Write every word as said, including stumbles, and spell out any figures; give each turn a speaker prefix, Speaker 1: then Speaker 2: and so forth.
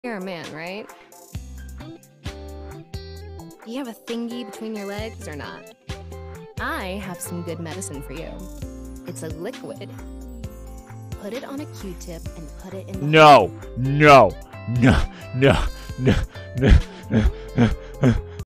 Speaker 1: You're a man, right? Do you have a thingy between your legs or not? I have some good medicine for you. It's a liquid. Put it on a Q-tip and put it in the...
Speaker 2: No, no, no, no, no, no, no, no.